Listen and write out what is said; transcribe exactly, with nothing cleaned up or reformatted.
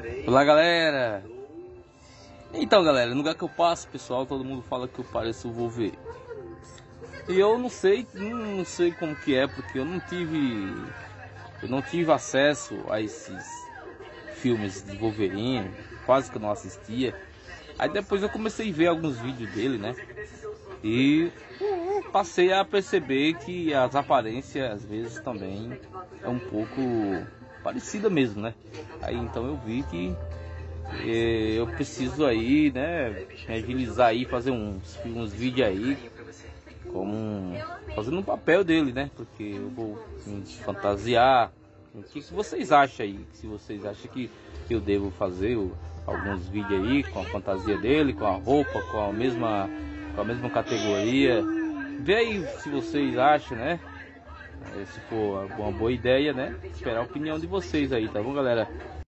Olá, galera. Então, galera, no lugar que eu passo, pessoal, todo mundo fala que eu pareço o Wolverine. E eu não sei, não sei como que é, porque eu não tive, eu não tive acesso a esses filmes de Wolverine, quase que eu não assistia. Aí depois eu comecei a ver alguns vídeos dele, né? E passei a perceber que as aparências às vezes também é um pouco parecida mesmo, né? Aí então eu vi que eh, eu preciso aí, né, me agilizar aí, fazer uns, uns vídeos aí como um, fazendo um papel dele, né? Porque eu vou me fantasiar. O que, que vocês acham aí? Se vocês acham que eu devo fazer o, alguns vídeos aí com a fantasia dele, com a roupa, com a mesma, com a mesma categoria. Vê aí se vocês acham, né? Se for uma boa ideia, né? Esperar a opinião de vocês aí, tá bom, galera?